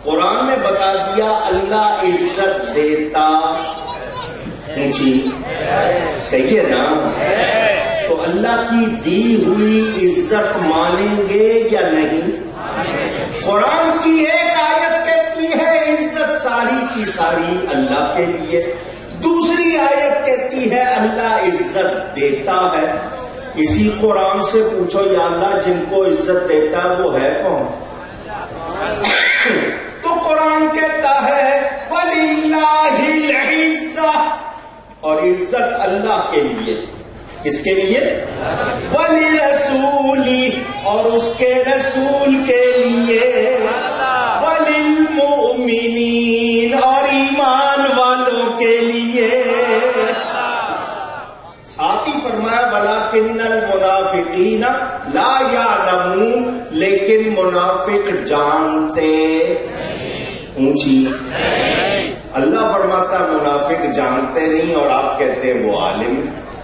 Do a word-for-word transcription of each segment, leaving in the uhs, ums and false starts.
قرآن نے بتا دیا اللہ عزت دیتا جی کہیے نا، تو اللہ کی دی ہوئی عزت مانیں گے یا نہیں؟ قرآن کی ایک آیت کہتی ہے عزت ساری کی ساری اللہ کے لیے، دوسری آیت کہتی ہے اللہ عزت دیتا ہے۔ اسی قرآن سے پوچھو یا اللہ جن کو عزت دیتا ہے وہ ہے کون؟ تو قرآن کہتا ہے وَلِلَّهِ الْعِزَّةُ، اور عزت اللہ کے لیے، کس کے لیے؟ وَلِرَسُولِهِ، اور اس کے رسول کے لیے، وَلِلْمُؤْمِنِينَ، اور ایمان والوں کے لیے۔ ساتھ ہی فرمایا وَلَٰكِنَّ الْمُنَافِقِينَ لَا يَعْلَمُونَ، لیکن منافق جانتے اونچی۔ اللہ فرماتا منافق جانتے نہیں اور آپ کہتے ہیں وہ عالم۔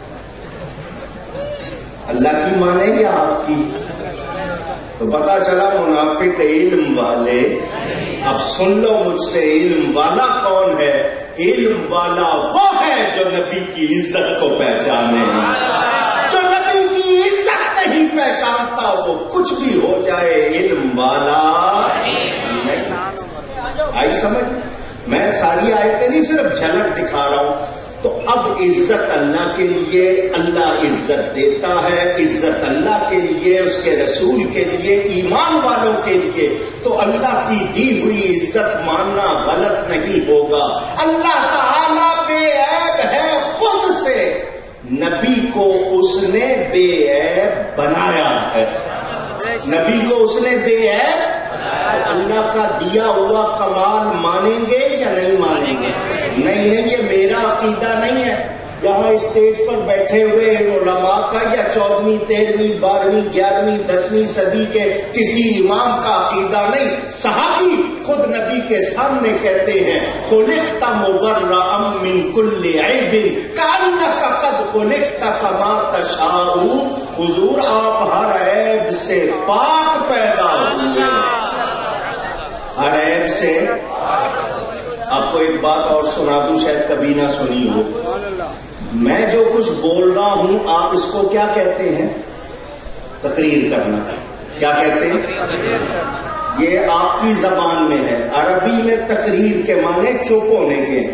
اللہ کی مانیں گے آپ کی؟ تو پتا چلا منافق علم والے۔ اب سن لو مجھ سے، علم والا کون ہے؟ علم والا وہ ہے جو نبی کی عزت کو پہچانے، جو نبی کی عزت نہیں پہچانتا وہ کچھ بھی ہو جائے علم والا نہیں۔ آئی سمجھ؟ میں ساری آیتیں نہیں صرف جھلک دکھا رہا ہوں۔ تو اب عزت اللہ کے لیے، اللہ عزت دیتا ہے، عزت اللہ کے لیے، اس کے رسول کے لیے، ایمان والوں کے لیے۔ تو اللہ کی دی ہوئی عزت ماننا غلط نہیں ہوگا۔ اللہ تعالیٰ بے عیب ہے خود سے، نبی کو اس نے بے عیب بنایا ہے، نبی کو اس نے بے عیب۔ اللہ کا دیا ہوا کمال مانیں گے یا نہیں مانیں گے؟ نہیں نہیں، یہ میرا عقیدہ نہیں ہے۔ یہاں اسٹیج پر بیٹھے ہوئے علماء کا یا چودہویں تیرہویں بارہویں گیارہویں دسویں صدی کے کسی امام کا عقیدہ نہیں۔ صحابی خود نبی کے سامنے کہتے ہیں خلقت مبرأ من کل عیب کأنک قد خلقت کما تشاء، حضور آپ ہر عیب سے پاک پیدا ہوئے، ہر عیب سے۔ آپ کو ایک بات اور سنا دوں، شاید کبھی نہ سنی ہو۔ میں جو کچھ بول رہا ہوں آپ اس کو کیا کہتے ہیں؟ تقریر کرنا۔ کیا کہتے ہیں؟ یہ آپ کی زبان میں ہے، عربی میں تقریر کے معنی چپ ہونے کے ہیں،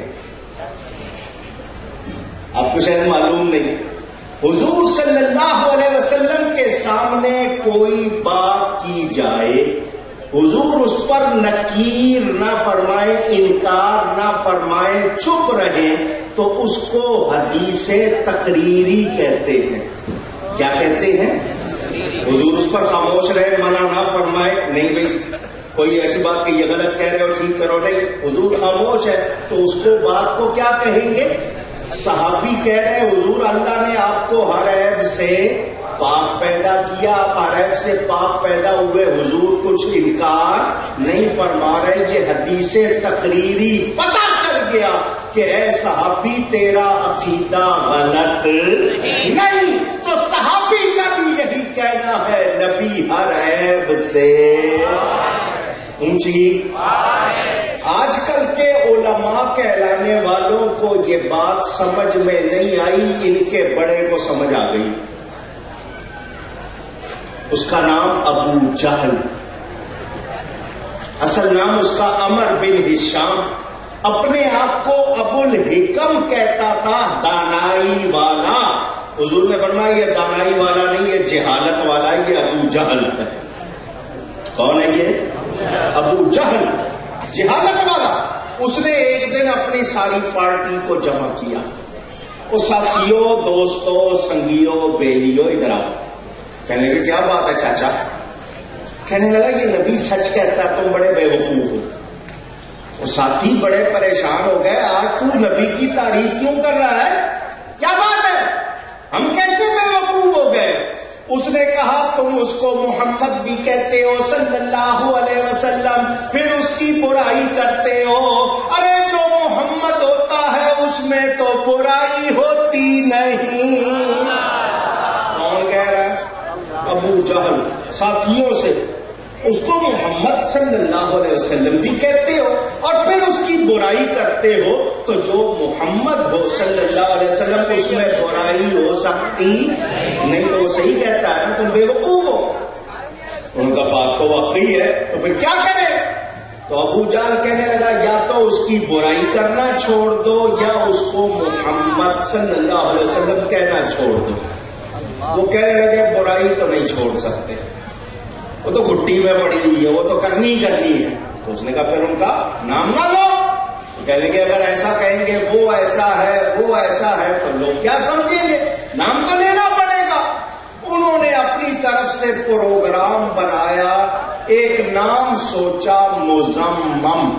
آپ کو شاید معلوم نہیں۔ حضور صلی اللہ علیہ وسلم کے سامنے کوئی بات کی جائے، حضور اس پر نکیر نہ فرمائے، انکار نہ فرمائے، چپ رہے، تو اس کو حدیث تقریری کہتے ہیں۔ کیا کہتے ہیں؟ حضور اس پر خاموش رہے، منع نہ فرمائے، نہیں بھائی کوئی ایسی بات کہ یہ غلط کہہ رہے ہو ٹھیک کرو، نہیں، حضور خاموش ہے تو اس کو بات کو کیا کہیں گے؟ صحابی کہہ رہے حضور اللہ نے آپ کو ہر عیب سے پاک پیدا کیا، آپ ہر عیب سے پاک پیدا ہوئے، حضور کچھ انکار نہیں فرما رہے، یہ حدیث تقریری۔ پتہ چل گیا کہ اے صحابی تیرا عقیدہ غلط نہیں، تو صحابی کا بھی یہی کہنا ہے نبی ہر عیب سے اونچی۔ آج کل کے علماء کہلانے والوں کو یہ بات سمجھ میں نہیں آئی، ان کے بڑے کو سمجھ آ گئی۔ اس کا نام ابو جہل، اصل نام اس کا عمر بن ہشام، اپنے آپ کو ابو الحکم کہتا تھا، دانائی والا۔ حضور نے فرمایا یہ دانائی والا نہیں، یہ جہالت والا، یہ ابو جہل ہے۔ کون ہے یہ؟ ابو جہل، جہالت والا۔ اس نے ایک دن اپنی ساری پارٹی کو جمع کیا، وہ ساتھیوں، دوستوں، سنگیوں، بیلیوں، ادھر آؤ۔ کہنے لگے کیا بات ہے چاچا؟ کہنے لگا یہ نبی سچ کہتا ہے، تم بڑے بے وقوف ہو۔ وہ ساتھی بڑے پریشان ہو گئے، آج تو نبی کی تعریف کیوں کر رہا ہے؟ کیا بات ہے؟ ہم کیسے بے وقوف ہو گئے؟ اس نے کہا تم اس کو محمد بھی کہتے ہو صلی اللہ علیہ وسلم، پھر اس کی برائی کرتے ہو۔ ارے جو محمد ہوتا ہے اس میں تو برائی ہوتی نہیں۔ کون کہہ رہا ہے؟ ابو جہل، ساتھیوں سے۔ اس کو محمد صلی اللہ علیہ وسلم بھی کہتے ہو اور پھر اس کی برائی کرتے ہو، تو جو محمد ہو صلی اللہ علیہ وسلم اس میں برائی ہو سکتی نہیں، تو وہ صحیح کہتا ہے نا، تم بے وقوف ہو۔ ان کا بات تو واقعی ہے، تو پھر کیا کرے؟ تو ابو جہل کہنے لگا یا تو اس کی برائی کرنا چھوڑ دو یا اس کو محمد صلی اللہ علیہ وسلم کہنا چھوڑ دو۔ وہ کہنے لگے برائی تو نہیں چھوڑ سکتے، وہ تو گھٹی میں پڑی ہوئی ہے، وہ تو کرنی ہی کرنی ہے۔ تو اس نے کہا پھر ان کا نام نہ لو۔ کہنے لگے اگر ایسا کہیں گے وہ ایسا ہے وہ ایسا ہے تو لوگ کیا سمجھیں گے، نام تو لینا پڑے گا۔ انہوں نے اپنی طرف سے پروگرام بنایا، ایک نام سوچا مزمم۔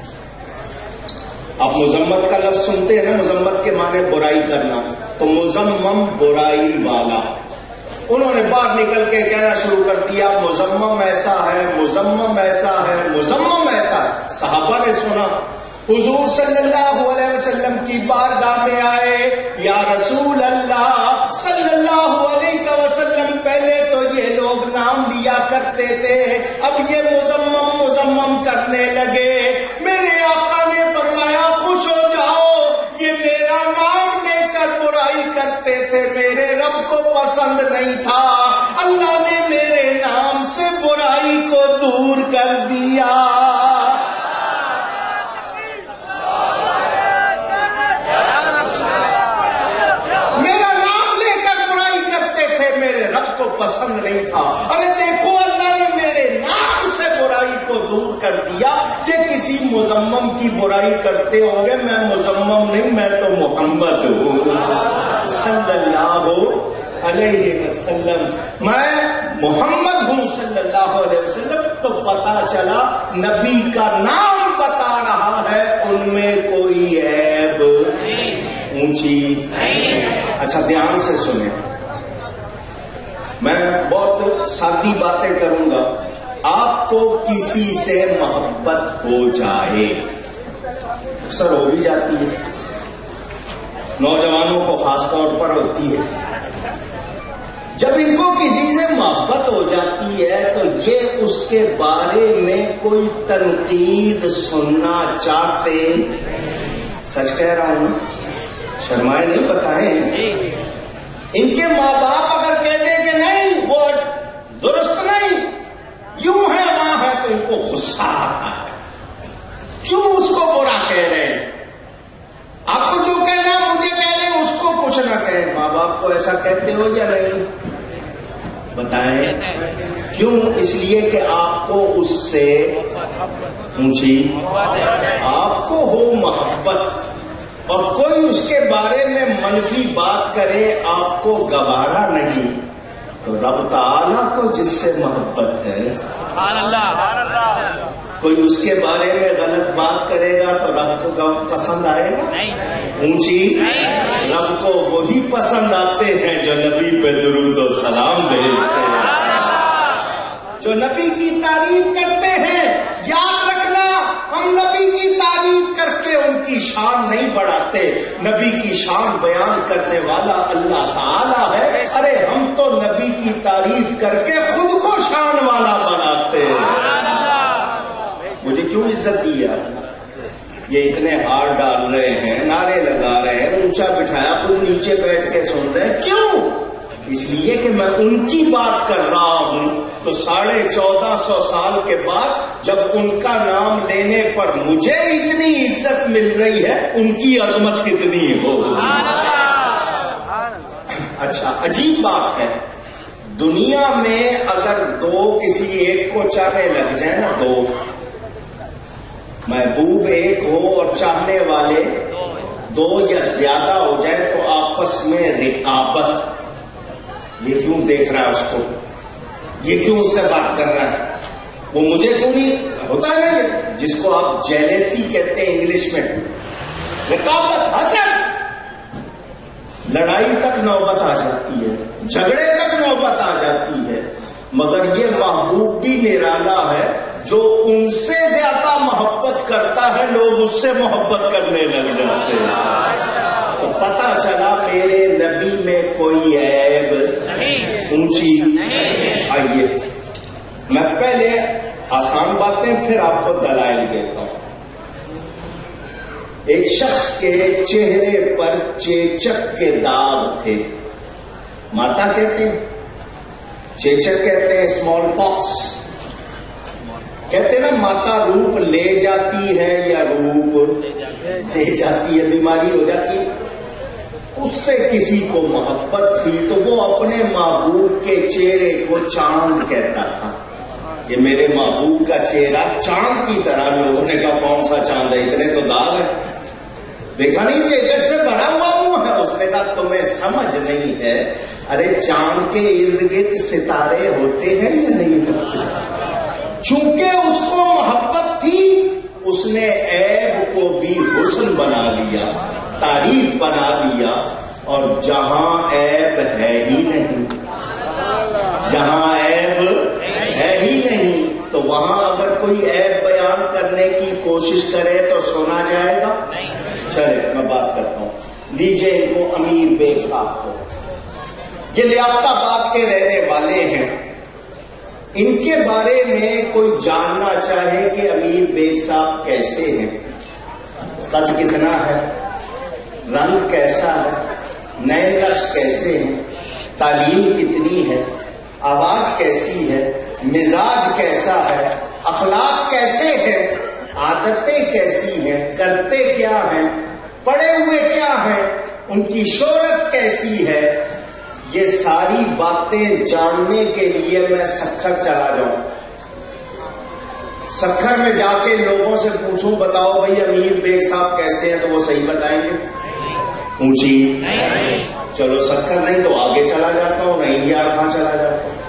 آپ مذمت کا لفظ سنتے ہیں نا، مذمت کے معنی برائی کرنا، تو مزمم برائی والا۔ انہوں نے باہر نکل کے کہنا شروع کر دیا مزمم ایسا ہے، مزمم ایسا ہے، مزمم ایسا ہے۔ صحابہ نے سنا، حضور صلی اللہ علیہ وسلم کی بارگاہ میں آئے، یا رسول اللہ صلی اللہ علیہ وسلم پہلے تو یہ لوگ نام لیا کرتے تھے، اب یہ مزمم مزمم کرنے لگے۔ میرے آقا نے فرمایا خوش ہو جاؤ، یہ میرا نام لے کر برائی کرتے تھے، میرے رب کو پسند نہیں تھا، اللہ نے میرے نام سے برائی کو دور کر دیا۔ کو پسند نہیں تھا، ارے دیکھو اللہ نے میرے نام سے برائی کو دور کر دیا۔ یہ کسی مزمم کی برائی کرتے ہوں گے، میں مزمم نہیں، میں تو محمد ہوں صلی اللہ علیہ وسلم، میں محمد ہوں صلی اللہ علیہ وسلم۔ تو پتا چلا نبی کا نام بتا رہا ہے، ان میں کوئی عیب اونچی۔ اچھا دھیان سے سنیں، میں بہت سادی باتیں کروں گا۔ آپ کو کسی سے محبت ہو جائے، اکثر ہو بھی جاتی ہے، نوجوانوں کو خاص طور پر ہوتی ہے، جب ان کو کسی سے محبت ہو جاتی ہے تو یہ اس کے بارے میں کوئی تنقید سننا چاہتے، سچ کہہ رہا ہوں، شرمائے نہیں بتائیں۔ ان کے ماں باپ اگر کہہ دیں کہ نہیں وہ درست نہیں، یوں ہے وہاں ہے، تو ان کو غصہ آتا ہے، کیوں اس کو برا کہہ رہے ہیں؟ آپ کو جو کہنا مجھے کہہ رہے اس کو کچھ نہ کہیں۔ ماں باپ کو ایسا کہتے ہو یا نہیں؟ بتائیں کیوں؟ اس لیے کہ آپ کو اس سے اونچی، آپ کو ہو محبت، اور کوئی اس کے بارے میں منفی بات کرے آپ کو گوارا نہیں۔ تو رب تعالیٰ کو جس سے محبت ہے، سبحان اللہ، کوئی اس کے بارے میں غلط بات کرے گا تو رب کو پسند آئے گا اونچی؟ رب کو وہی پسند آتے ہیں جو نبی پہ درود و سلام بھیجتے ہیں، جو نبی کی تعریف کرتے ہیں۔ یاد رکھنا، ہم نبی کی تعریف کر کے ان کی شان نہیں بڑھاتے، نبی کی شان بیان کرنے والا اللہ تعالیٰ ہے۔ ارے ہم تو نبی کی تعریف کر کے خود کو شان والا بناتے ہیں۔ مجھے کیوں عزت دی ہے؟ یہ اتنے ہار ڈال رہے ہیں، نعرے لگا رہے ہیں، اونچا بٹھایا، خود نیچے بیٹھ کے سن رہے ہیں، کیوں؟ اس لیے کہ میں ان کی بات کر رہا ہوں۔ تو ساڑھے چودہ سو سال کے بعد جب ان کا نام لینے پر مجھے اتنی عزت مل رہی ہے، ان کی عظمت کتنی ہو۔ اچھا عجیب بات ہے، دنیا میں اگر دو کسی ایک کو چاہنے لگ جائیں نا، دو محبوب ایک ہو اور چاہنے والے دو یا زیادہ ہو جائے تو آپس میں رقابت، یہ کیوں دیکھ رہا ہے اس کو، یہ کیوں اس سے بات کر رہا ہے، وہ مجھے کیوں نہیں، ہوتا ہے جس کو آپ جیلیسی کہتے ہیں انگلش میں، رقابت، حسد، لڑائی تک نوبت آ جاتی ہے، جھگڑے تک نوبت آ جاتی ہے۔ مگر یہ محبوب بھی نرالا ہے، جو ان سے زیادہ محبت کرتا ہے لوگ اس سے محبت کرنے لگ جاتے ہیں۔ تو پتہ چلا میرے نبی میں کوئی عیب اونچی۔ آئیے میں پہلے آسان باتیں پھر آپ کو دلائل دیتا ہوں. ایک شخص کے چہرے پر چیچک کے داغ تھے. ماتا کہتے ہیں, چیچک کہتے ہیں اسمال پاکس. کہتے ہیں نا ماتا روپ لے جاتی ہے یا روپ دے جاتی ہے, بیماری ہو جاتی ہے. اس سے کسی کو محبت تھی تو وہ اپنے محبوب کے چہرے کو چاند کہتا تھا. یہ میرے محبوب کا چہرہ چاند کی طرح. لوگوں نے کہا کون سا چاند ہے, اتنے تو داغ ہے. دیکھا نہیں چیچک سے بھرا ہوا منہ ہے. اس نے کہا تمہیں سمجھ نہیں ہے, ارے چاند کے ارد گرد ستارے ہوتے ہیں یا نہیں ہوتے. چونکہ اس کو محبت تھی اس نے عیب کو بھی حسن بنا لیا, تعریف بنا لیا. اور جہاں عیب ہے ہی نہیں, جہاں عیب ہے ہی نہیں, تو وہاں اگر کوئی عیب بیان کرنے کی کوشش کرے تو سنا جائے گا. چلے میں بات کرتا ہوں. لیجیے ان کو امیر بیگ صاحب کو, یہ لیاقت آباد کے رہنے والے ہیں. ان کے بارے میں کوئی جاننا چاہے کہ امیر بیگ صاحب کیسے ہیں, قد کتنا ہے, رنگ کیسا ہے, نئے نقش کیسے ہیں, تعلیم کتنی ہے, آواز کیسی ہے, مزاج کیسا ہے, اخلاق کیسے ہیں, عادتیں کیسی ہیں, کرتے کیا ہیں, پڑھے ہوئے کیا ہیں, ان کی شہرت کیسی ہے. یہ ساری باتیں جاننے کے لیے میں سکھر چلا جاؤں. سکھر میں جا کے لوگوں سے پوچھوں بتاؤ بھائی امیر بیگ صاحب کیسے ہیں, تو وہ صحیح بتائیں گے. اونچی چلو سکھر نہیں تو آگے چلا جاتا ہوں, نہیں یار کہاں چلا جاتا ہوں,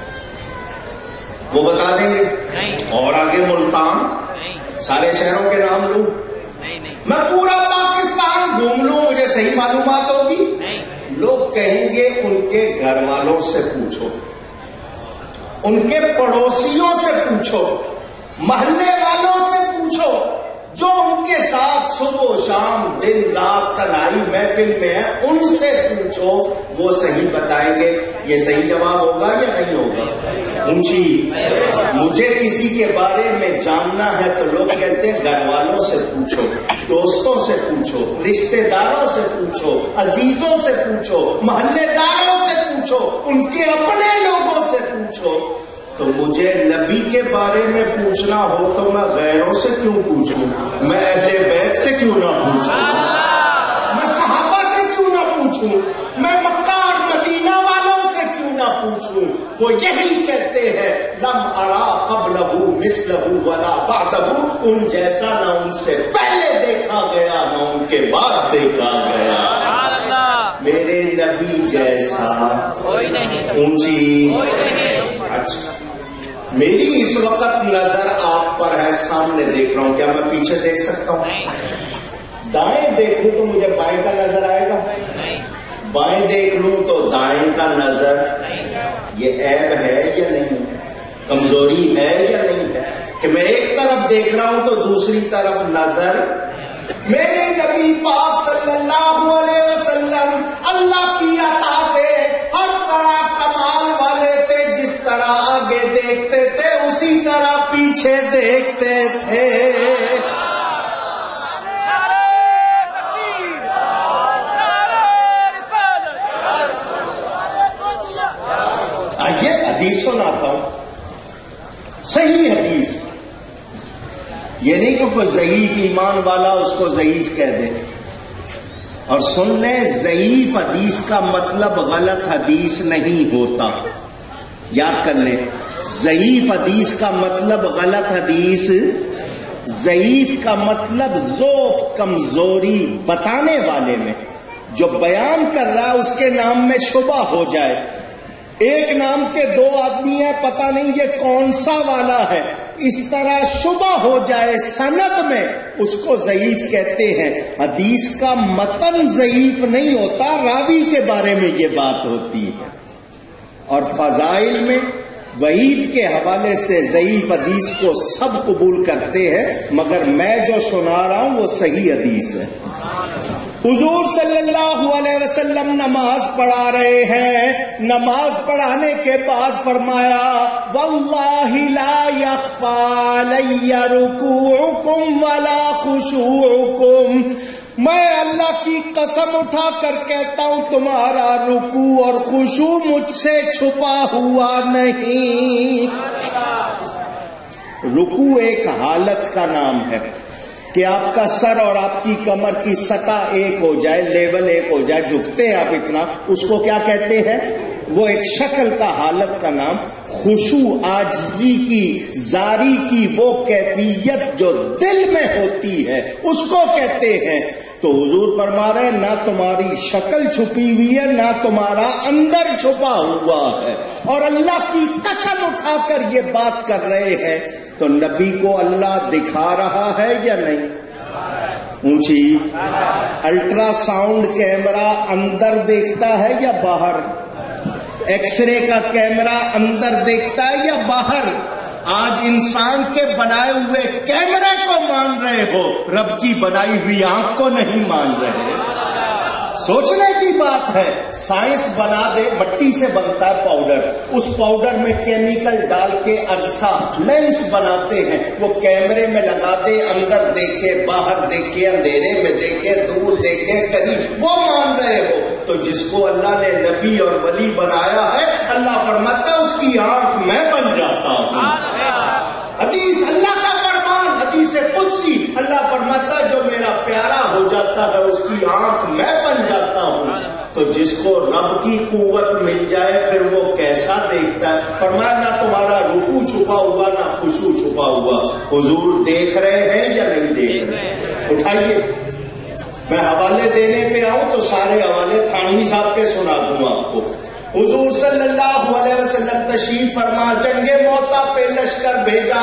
وہ بتا دیں گے. اور آگے ملتان, سارے شہروں کے نام لوں, میں پورا پاکستان گھوم لوں, مجھے صحیح معلومات ہوگی. لوگ کہیں گے ان کے گھر والوں سے پوچھو, ان کے پڑوسیوں سے پوچھو, محلے والوں سے پوچھو, جو ان کے ساتھ صبح و شام دن رات تنہائی محفل میں ہے ان سے پوچھو, وہ صحیح بتائیں گے. یہ صحیح جواب ہوگا یا نہیں ہوگا؟ اونچی مجھے کسی کے بارے میں جاننا ہے تو لوگ کہتے ہیں گھر والوں سے پوچھو, دوستوں سے پوچھو, رشتہ داروں سے پوچھو, عزیزوں سے پوچھو, محلے داروں سے پوچھو, ان کے اپنے لوگوں سے پوچھو. تو مجھے نبی کے بارے میں پوچھنا ہو تو میں غیروں سے کیوں پوچھوں, میں اہل بیت سے کیوں نہ پوچھوں, میں صحابہ سے کیوں نہ پوچھوں, میں مکہ اور مدینہ والوں سے کیوں نہ پوچھوں. وہ یہی کہتے ہیں لم ارا قبلہ مثلہ ولا بعدہ, ان جیسا نہ ان سے پہلے دیکھا گیا نہ ان کے بعد دیکھا گیا. میرے نبی جیسا کوئی نہیں. اونچی اچھا, میری اس وقت نظر آپ پر ہے, سامنے دیکھ رہا ہوں, کیا میں پیچھے دیکھ سکتا ہوں؟ دائیں دیکھوں تو مجھے بائیں کا نظر آئے گا, بائیں دیکھ لوں تو دائیں کا نظر. یہ عیب ہے یا نہیں, کمزوری ہے یا نہیں ہے کہ میں ایک طرف دیکھ رہا ہوں تو دوسری طرف نظر. میرے نبی پاک صلی اللہ علیہ وسلم اللہ کی عطا سے ہر طرح کمال والے تھے. جس طرح آگے دیکھتے تھے اسی طرح پیچھے دیکھتے تھے. آئیے حدیث سناتا ہوں, صحیح حدیث. یہ نہیں کہ کوئی ضعیف ایمان والا اس کو ضعیف کہہ دے. اور سن لیں, ضعیف حدیث کا مطلب غلط حدیث نہیں ہوتا. یاد کر لیں, ضعیف حدیث کا مطلب غلط حدیث, ضعیف کا مطلب ذوق کمزوری بتانے والے میں, جو بیان کر رہا ہے اس کے نام میں شبہ ہو جائے. ایک نام کے دو آدمی ہیں, پتہ نہیں یہ کون سا والا ہے, اس طرح شبہ ہو جائے سند میں, اس کو ضعیف کہتے ہیں. حدیث کا متن ضعیف نہیں ہوتا, راوی کے بارے میں یہ بات ہوتی ہے. اور فضائل میں وعید کے حوالے سے ضعیف حدیث کو سب قبول کرتے ہیں، مگر میں جو سنا رہا ہوں وہ صحیح حدیث ہے۔ حضور صلی اللہ علیہ وسلم نماز پڑھا رہے ہیں، نماز پڑھانے کے بعد فرمایا واللہ لا یخفی علی رکوعکم ولا خشوعکم، میں اللہ کی قسم اٹھا کر کہتا ہوں تمہارا رکوع اور خشوع مجھ سے چھپا ہوا نہیں۔ رکوع ایک حالت کا نام ہے کہ آپ کا سر اور آپ کی کمر کی سطح ایک ہو جائے، لیول ایک ہو جائے، جھکتے ہیں آپ اتنا، اس کو کیا کہتے ہیں؟ وہ ایک شکل کا حالت کا نام۔ خشوع عاجزی کی، زاری کی وہ کیفیت جو دل میں ہوتی ہے اس کو کہتے ہیں۔ تو حضور فرما رہے ہیں نہ تمہاری شکل چھپی ہوئی ہے نہ تمہارا اندر چھپا ہوا ہے، اور اللہ کی قسم اٹھا کر یہ بات کر رہے ہیں۔ تو نبی کو اللہ دکھا رہا ہے یا نہیں؟ اونچی الٹرا ساؤنڈ کیمرہ اندر دیکھتا ہے یا باہر؟ ایکس رے کا کیمرہ اندر دیکھتا ہے یا باہر؟ آج انسان کے بنائے ہوئے کیمرے کو مان رہے ہو، رب کی بنائی ہوئی آنکھ کو نہیں مان رہے۔ سوچنے کی بات ہے، سائنس بنا دے مٹی سے بنتا ہے پاؤڈر، اس پاؤڈر میں کیمیکل ڈال کے اجزا لینس بناتے ہیں، وہ کیمرے میں لگا دے، اندر دیکھے باہر دیکھے، اندھیرے میں دیکھے دور دیکھے قریب، وہ مان رہے ہو۔ تو جس کو اللہ نے نبی اور ولی بنایا ہے، اللہ فرماتا ہے اس کی آنکھ میں بن جاتا ہوں۔ حدیث اللہ کا فرمان، حدیث قدسی، اللہ فرماتا ہے جو میرا پیارا ہو جاتا ہے اس کی آنکھ میں بن جاتا ہوں۔ تو جس کو رب کی قوت مل جائے پھر وہ کیسا دیکھتا ہے؟ فرمایا نہ تمہارا رکوع چھپا ہوا نہ خشوع چھپا ہوا۔ حضور دیکھ رہے ہیں یا نہیں دیکھ رہے؟ اٹھائیے، میں حوالے دینے پہ آؤں تو سارے حوالے تھانوی صاحب کے سنا دوں آپ کو۔ حضور صلی اللہ علیہ وسلم تشریف فرما، جنگ موتا پہ لشکر بھیجا،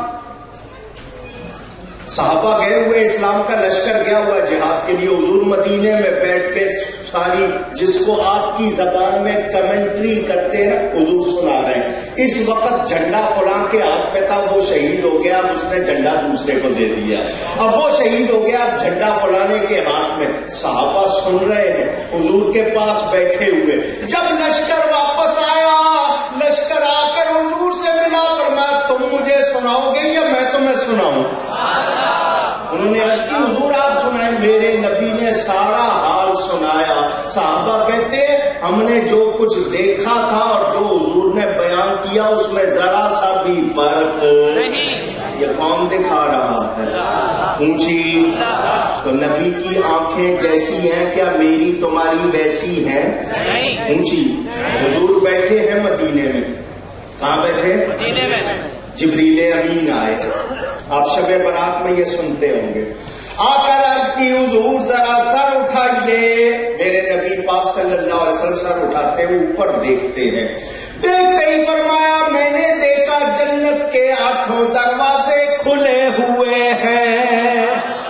صحابہ گئے ہوئے، اسلام کا لشکر گیا ہوا جہاد کے لیے۔ حضور مدینے میں بیٹھ کے ساری جس کو آپ کی زبان میں کمنٹری کرتے ہیں حضور سنا رہے ہیں۔ اس وقت جھنڈا فلاں کے ہاتھ پہ تھا، وہ شہید ہو گیا، اب اس نے جھنڈا دوسرے کو دے دیا، اب وہ شہید ہو گیا، اب جھنڈا فلانے کے ہاتھ میں۔ صحابہ سن رہے ہیں حضور کے پاس بیٹھے ہوئے۔ جب لشکر واپس آیا، لشکر آ کر حضور سے ملا، فرمایا تم مجھے سناؤ گے یا میں تمہیں سناؤں؟ انہوں نے عرض کی حضور آپ سنائیں۔ میرے نبی نے سارا حال سنایا۔ صحابہ کہتے ہم نے جو کچھ دیکھا تھا اور جو حضور نے بیان کیا اس میں ذرا سا بھی فرق نہیں۔ یہ کون دکھا رہا ہے؟ اونچی تو نبی کی آنکھیں جیسی ہیں کیا میری تمہاری ویسی ہیں؟ اونچی حضور بیٹھے ہیں مدینے میں۔ کہاں بیٹھے؟ مدینے میں۔ جبریل امین آئے، آپ شب برات میں یہ سنتے ہوں گے۔ آ کر عرض کی حضور ذرا سر اٹھائیے۔ میرے نبی پاک صلی اللہ علیہ وسلم سر اٹھاتے ہوئے اوپر دیکھتے ہیں، دیکھتے ہی فرمایا میں نے دیکھا جنت کے آٹھوں دروازے کھلے ہوئے ہیں۔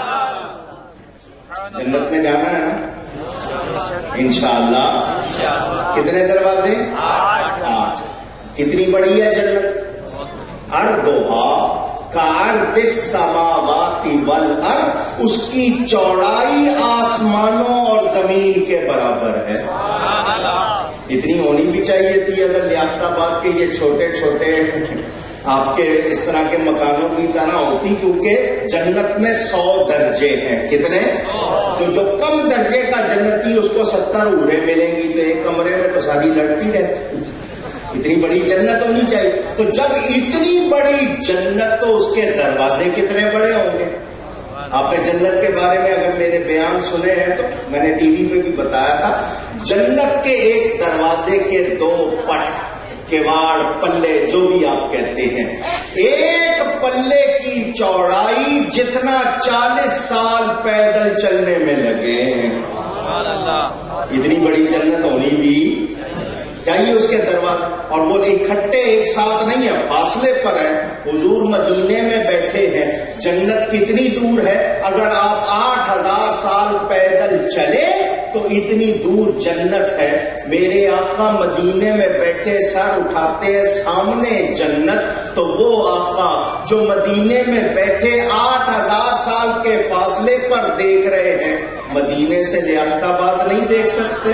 جنت میں جانا ہے نا انشاءاللہ۔ کتنے دروازے؟ آٹھ۔ کتنی بڑی ہے جنت؟ اردھا کارد السماوات والارض، اس کی چوڑائی آسمانوں اور زمین کے برابر ہے۔ اتنی ہونی بھی چاہیے تھی اگر لیاقت آباد کے یہ چھوٹے چھوٹے آپ کے اس طرح کے مکانوں کی طرح ہوتی، کیونکہ جنت میں سو درجے ہیں۔ کتنے؟ تو جو کم درجے کا جنتی اس کو ستر اورے ملیں گی، تو ایک کمرے میں تو ساری لڑتی رہتی۔ اتنی بڑی جنت ہونی چاہیے۔ تو جب اتنی بڑی جنت تو اس کے دروازے کتنے بڑے ہوں گے؟ آپ نے جنت کے بارے میں اگر میرے بیان سنے ہیں تو میں نے ٹی وی پہ بھی بتایا تھا، جنت کے ایک دروازے کے دو پٹ، کواڑ، پلے، جو بھی آپ کہتے ہیں، ایک پلے کی چوڑائی جتنا چالیس سال پیدل چلنے میں لگے۔ اتنی بڑی جنت ہونی بھی چاہیے اس کے دروازے، اور وہ اکٹھے ایک ساتھ نہیں ہے، فاصلے پر ہے۔ حضور مدینے میں بیٹھے ہیں، جنت کتنی دور ہے؟ اگر آپ آٹھ ہزار سال پیدل چلے تو اتنی دور جنت ہے. میرے آقا مدینے میں بیٹھے سر اٹھاتے ہیں سامنے جنت، تو وہ آقا جو مدینے میں بیٹھے آٹھ ہزار سال کے فاصلے پر دیکھ رہے ہیں، مدینے سے لیاقت آباد نہیں دیکھ سکتے؟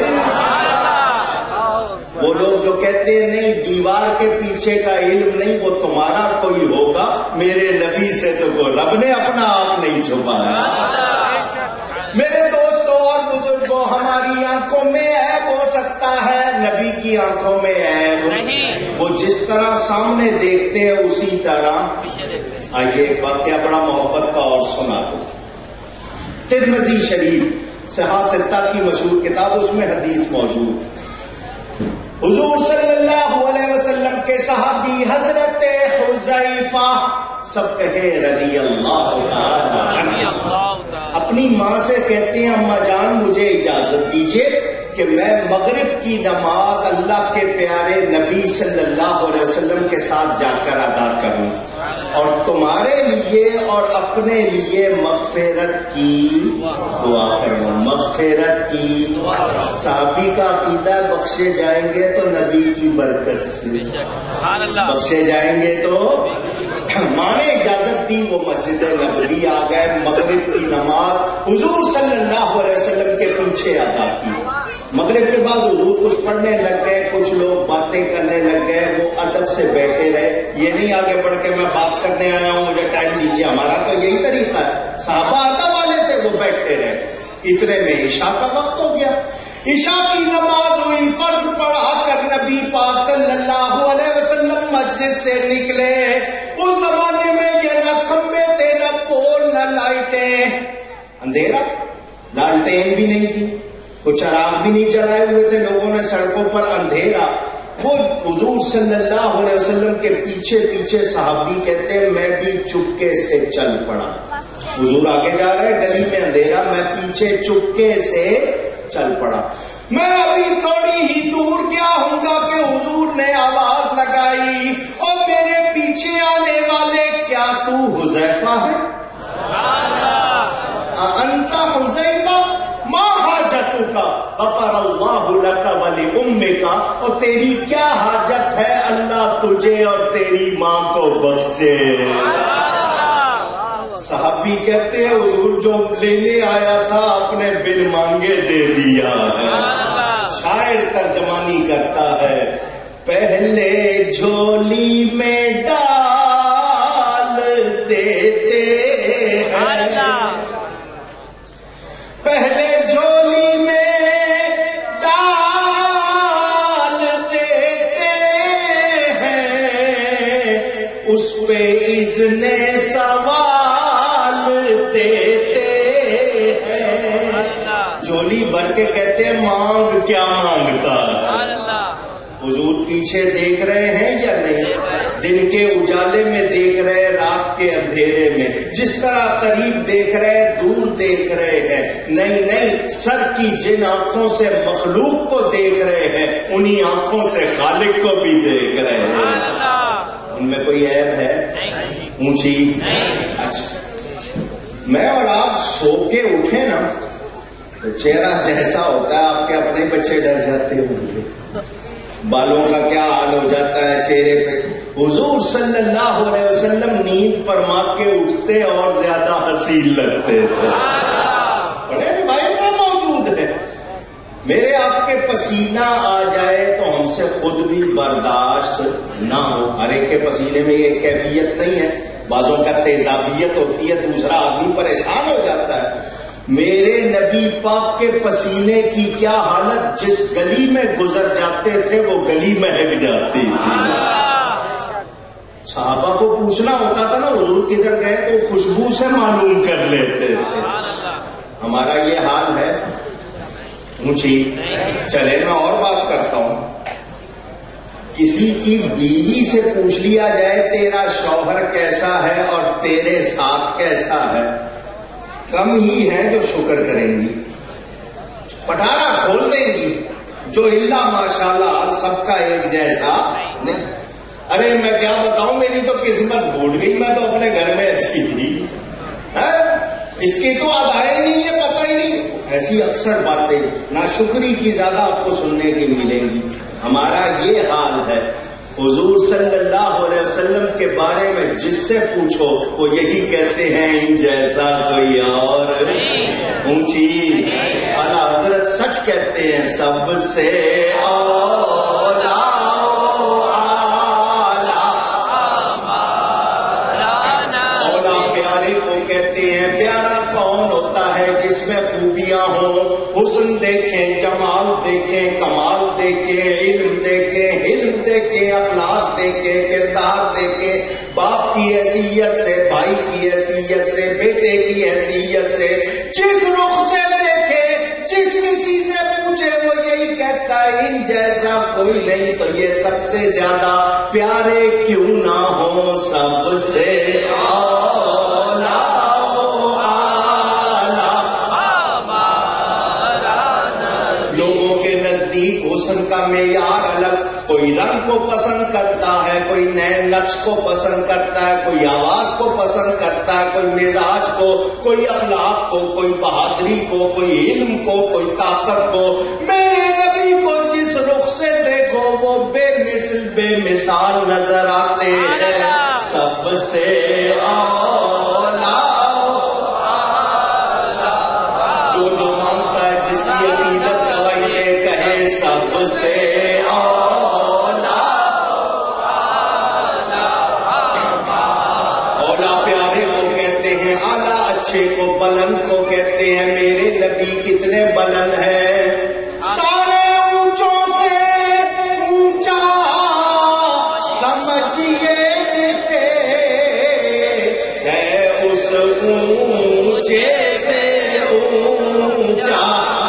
وہ لوگ جو کہتے ہیں نہیں دیوار کے پیچھے کا علم نہیں، وہ تمہارا کوئی ہوگا، میرے نبی سے تو وہ رب نے اپنا آپ نہیں چھپایا. میرے دوستوں اور بزرگوں، ہماری آنکھوں میں عیب ہو سکتا ہے، نبی کی آنکھوں میں عیب نہیں. وہ جس طرح سامنے دیکھتے ہیں اسی طرح. آئیے ایک واقعہ بڑا محبت کا اور سنا دو. ترمذی شریف صحاح ستہ کی مشہور کتاب، اس میں حدیث موجود. حضور صلی اللہ علیہ وسلم کے صحابی حضرت حذیفہ، سب کہے رضی اللہ تعالی، اپنی ماں سے کہتے ہیں اما جان مجھے اجازت دیجیے کہ میں مغرب کی نماز اللہ کے پیارے نبی صلی اللہ علیہ وسلم کے ساتھ جا کر ادا کروں اور تمہارے لیے اور اپنے لیے مغفرت کی دعا کروں. مغفرت کی صحابی کا عقیدہ بخشے جائیں گے تو نبی کی برکت سے، بخشے جائیں گے تو ماں نے اجازت دی. وہ مسجد نبوی آ گئے، مغرب کی نماز حضور صلی اللہ علیہ وسلم کے پیچھے ادا کی. مغرب کے بعد حضور کچھ پڑھنے لگ گئے، کچھ لوگ باتیں کرنے لگ گئے، وہ ادب سے بیٹھے رہے. یہ نہیں آگے بڑھ کے میں بات کرنے آیا ہوں مجھے ٹائم دیجیے، ہمارا تو یہی طریقہ ہے. صحابہ ادب والے تھے، وہ بیٹھے رہے. اتنے میں عشاء کا وقت ہو گیا. عشاء کی نماز ہوئی، فرض پڑھا کر نبی پاک صلی اللہ علیہ وسلم مسجد سے نکلے. اس زمانے میں یہ نہ کھمبے تھے، نہ پول، نہ لائٹیں، اندھیرا، لالٹین بھی نہیں تھی، کچھ چراغ بھی نہیں جلائے ہوئے تھے لوگوں نے سڑکوں پر، اندھیرا. وہ حضور صلی اللہ علیہ وسلم کے پیچھے پیچھے صحابی کہتے ہیں میں بھی چپکے سے چل پڑا. حضور آگے جا رہے، گلی میں اندھیرا، میں پیچھے چپکے سے چل پڑا. میں ابھی تھوڑی ہی دور گیا ہوں گا کہ حضور نے آواز لگائی اور میرے پیچھے آنے والے کیا تو حذیفہ ہے؟ انت حذیفہ ما حاجتک غفر اللہ لک ولأمک، اور تیری کیا حاجت ہے، اللہ تجھے اور تیری ماں کو بخشے. صحابی کہتے ہیں حضور جو لینے آیا تھا اپنے بن مانگے دے دیا ہے. شاعر ترجمانی کرتا ہے پہلے جھولی میں ڈال دیتے ہیں، پہلے جھولی میں ڈال دیتے ہیں، اس پہ اذن سوال دیتے ہیں. جھولی بھر کے کہتے ہیں مانگ کیا مانگتا. حضور پیچھے دیکھ رہے ہیں یا نہیں؟ دن کے اجالے میں دیکھ رہے ہیں، رات کے اندھیرے میں، جس طرح قریب دیکھ رہے ہیں دور دیکھ رہے ہیں. نہیں نہیں، سر کی جن آنکھوں سے مخلوق کو دیکھ رہے ہیں انہی آنکھوں سے خالق کو بھی دیکھ رہے ہیں. ان میں کوئی عیب ہے؟ اونچی. اچھا، میں اور آپ سو کے اٹھے نا تو چہرہ جیسا ہوتا ہے، آپ کے اپنے بچے ڈر جاتے ہوں گے، بالوں کا کیا حال ہو جاتا ہے چہرے پہ. حضور صلی اللہ علیہ وسلم نیند فرما کے اٹھتے اور زیادہ حسین لگتے تھے. بڑے بھائی میں موجود ہے، میرے آپ کے پسینہ آ جائے تو ہم سے خود بھی برداشت نہ ہو. ہر ایک کے پسینے میں یہ کیفیت نہیں ہے، بعضوں کا تیزابیت ہوتی ہے، دوسرا آدمی پریشان ہو جاتا ہے. میرے نبی پاک کے پسینے کی کیا حالت، جس گلی میں گزر جاتے تھے وہ گلی مہک جاتی تھی. صحابہ کو پوچھنا ہوتا تھا نا حضور کدھر گئے تو خوشبو سے معلوم کر لیتے تھے. ہمارا یہ حال ہے. اونچی. چلے میں اور بات کرتا ہوں. کسی کی بیوی سے پوچھ لیا جائے تیرا شوہر کیسا ہے اور تیرے ساتھ کیسا ہے، کم ہی ہیں جو شکر کریں گی، پٹارا کھول دیں گی. جو اللہ ماشاءاللہ سب کا ایک جیسا نہیں. ارے میں کیا بتاؤں، میری تو قسمت پھوٹ گئی، میں تو اپنے گھر میں اچھی تھی. اس کی تو اب آئے نہیں ہے، پتہ ہی نہیں. ایسی اکثر باتیں ناشکری کی زیادہ آپ کو سننے کی ملیں گی. ہمارا یہ حال ہے. حضور صلی اللہ علیہ وسلم کے بارے میں جس سے پوچھو وہ یہی کہتے ہیں ان جیسا کوئی اور اونچی. اعلیٰ حضرت سچ کہتے ہیں سب سے اولا اولا پیارے کو کہتے ہیں. پیارا کون ہوتا ہے جس میں خوبیاں ہوں, حسن دیکھیں, جمال دیکھیں, کمال دیکھیں, علم دیکھیں, علم دیکھیں, اخلاق دیکھیں, کردار دیکھیں, باپ کی حیثیت سے, بھائی کی حیثیت سے, بیٹے کی حیثیت سے, جس رخ سے دیکھے, جس کسی سے پوچھے وہ یہی کہتا ہے ان جیسا کوئی نہیں. تو یہ سب سے زیادہ پیارے کیوں نہ ہو, سب سے اولا حسن کا معیار الگ. کوئی رنگ کو پسند کرتا ہے, کوئی نئے نقش کو پسند کرتا ہے, کوئی آواز کو پسند کرتا ہے, کوئی مزاج کو, کوئی اخلاق کو, کوئی بہادری کو, کوئی علم کو, کوئی طاقت کو. میرے نبی کو جس رخ سے دیکھو وہ بے مثل بے مثال نظر آتے ہیں. سب سے اولا جو جو مانتا ہے, جس کی عقیدت گواہی کہے سب سے اولا. اولا پیارے کو کہتے ہیں, اعلیٰ اچھے کو, بلند کو کہتے ہیں. میرے نبی کتنے بلند ہیں, سارے اونچوں سے اونچا سمجھیے جسے ہے اس اونچے سے اونچا.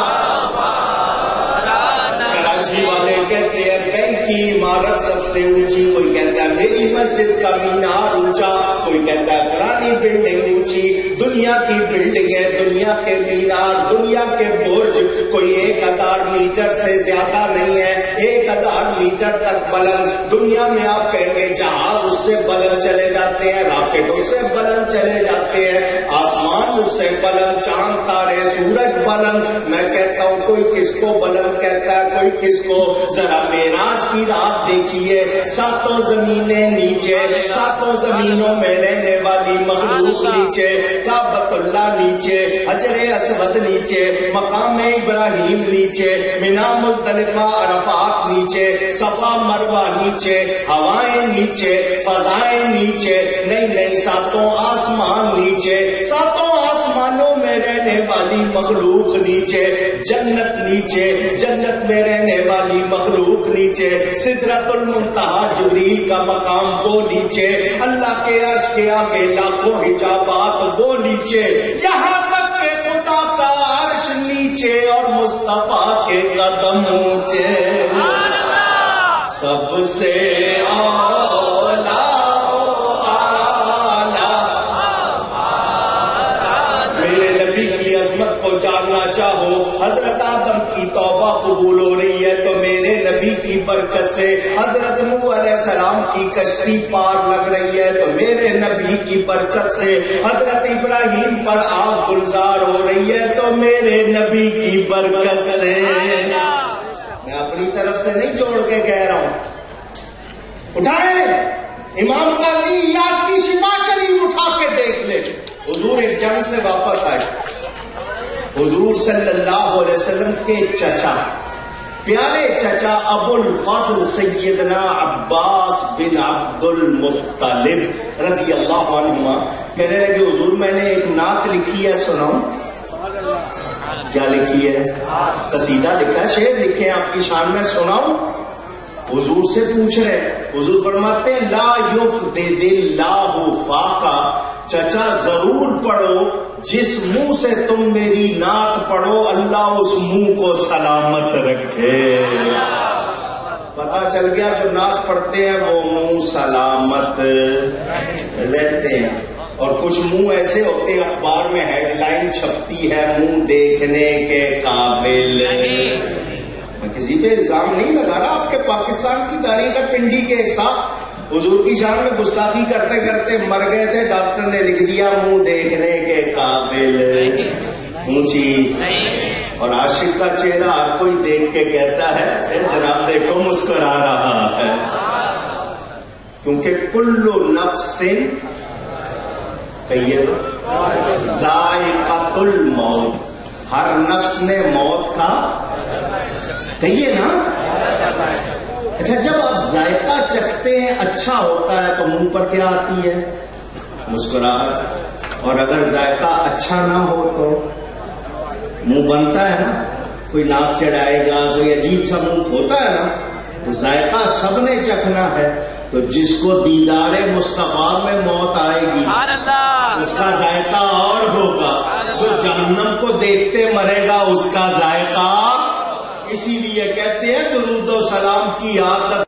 کہتے ہیں بینک کی عمارت سب سے اونچی, کوئی کہتا ہے میری مسجد کا مینار اونچا, کوئی کہتا ہے پرانی بلڈنگ اونچی. دنیا کی بلڈنگ ہے, دنیا کے مینار, دنیا کے برج کوئی ایک ہزار میٹر سے زیادہ نہیں ہے, ایک ہزار میٹر تک بلند. دنیا میں آپ کہیں گے جہاز اس سے بلند چلے جاتے ہیں, راکٹ اس سے بلند چلے جاتے ہیں, آسمان اس سے بلند, چاند تارے سورج بلند. میں کہتا ہوں کوئی کس کو بلند کہتا ہے, کوئی کس کو. ذرا معراج کی رات دیکھیے, ساتوں زمینیں نیچے, ساتوں زمینوں میں رہنے والی مخلوق نیچے, کعبۃ اللہ نیچے, حجر اسود نیچے, مقام ابراہیم نیچے, منا مزدلفہ عرفات نیچے, صفا مروہ نیچے, ہوائیں نیچے, فضائیں نیچے, نہیں نہیں ساتوں آسمان نیچے, ساتوں آسمانوں میں رہنے والی مخلوق نیچے, جنت نیچے, جنت میں رہنے والی مخلوق نیچے, سدرۃ المنتہا جبریل کا مقام وہ نیچے, اللہ کے عرش کے آگے لاکھوں حجابات وہ نیچے, یہاں تک کہ خدا کا عرش نیچے اور مصطفیٰ کے قدم اونچے. سب سے اولا میرے نبی کی عظمت کو جاننا چاہو. حضرت آدم کی توبہ قبول ہو رہی ہے تو میرے نبی کی برکت سے. حضرت نوح علیہ السلام کی کشتی پار لگ رہی ہے تو میرے نبی کی برکت سے. حضرت ابراہیم پر آگ گلزار ہو رہی ہے تو میرے نبی کی برکت سے. میں اپنی طرف سے نہیں جوڑ کے کہہ رہا ہوں. اٹھائیں امام قاضی ایاز کی شفا شریف اٹھا کے دیکھ لے. حضور ایک جنگ سے واپس آئے, حضور صلی اللہ علیہ وسلم کے چچا, پیارے چچا ابو الفضل سیدنا عباس بن عبد المطلب رضی اللہ عنہ کہنے لگے حضور میں نے ایک نعت لکھی ہے, سناؤں. کیا لکھی ہے؟ قصیدہ لکھا ہے, شعر لکھے ہیں آپ کی شان میں, سناؤں. حضور سے پوچھ رہے, حضور فرماتے ہیں لا یفدد اللہ فاقا, چچا ضرور پڑھو جس منہ سے تم میری نعت پڑھو اللہ اس منہ کو سلامت رکھے. پتا چل گیا جو نعت پڑھتے ہیں وہ منہ سلامت رہتے ہیں. اور کچھ منہ ایسے ہوتے ہیں اخبار میں ہیڈ لائن چھپتی ہے منہ دیکھنے کے قابل. میں کسی پہ الزام نہیں لگا رہا, آپ کے پاکستان کی تاریخ ہے پنڈی کے ایک صاحب حضور کی شان میں گستاخی کرتے کرتے مر گئے تھے, ڈاکٹر نے لکھ دیا منہ دیکھنے کے قابل. اونچی، اور عاشق کا چہرہ ہر کوئی دیکھ کے کہتا ہے اے جناب دیکھو مسکرا رہا ہے، کیونکہ کل نفس کہیے ذائقۃ الموت، ہر نفس نے موت کا کہیے نا۔ اچھا جب آپ ذائقہ چکھتے ہیں اچھا ہوتا ہے تو منہ پر کیا آتی ہے؟ مسکراہٹ، اور اگر ذائقہ اچھا نہ ہو تو منہ بنتا ہے نا، کوئی ناک چڑھائے گا، کوئی عجیب سا منہ ہوتا ہے نا۔ تو ذائقہ سب نے چکھنا ہے، تو جس کو دیدار مصطفیٰ میں موت آئے گی اس کا ذائقہ اور ہوگا، جو جہنم کو دیکھتے مرے گا اس کا ذائقہ۔ اسی لیے کہتے ہیں درود و سلام کی عادت